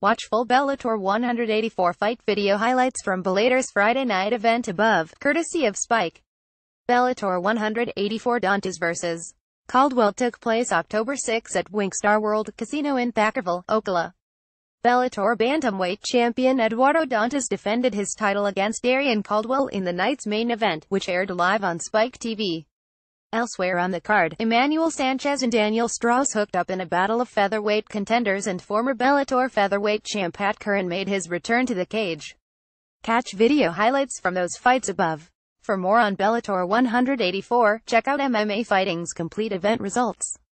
Watch full Bellator 184 fight video highlights from Bellator's Friday night event above, courtesy of Spike. Bellator 184 Dantas vs. Caldwell took place October 6 at WingStar World Casino in Thackerville, Ocala. Bellator bantamweight champion Eduardo Dantas defended his title against Darrion Caldwell in the night's main event, which aired live on Spike TV. Elsewhere on the card, Emmanuel Sanchez and Daniel Strauss hooked up in a battle of featherweight contenders, and former Bellator featherweight champ Pat Curran made his return to the cage. Catch video highlights from those fights above. For more on Bellator 184, check out MMA Fighting's complete event results.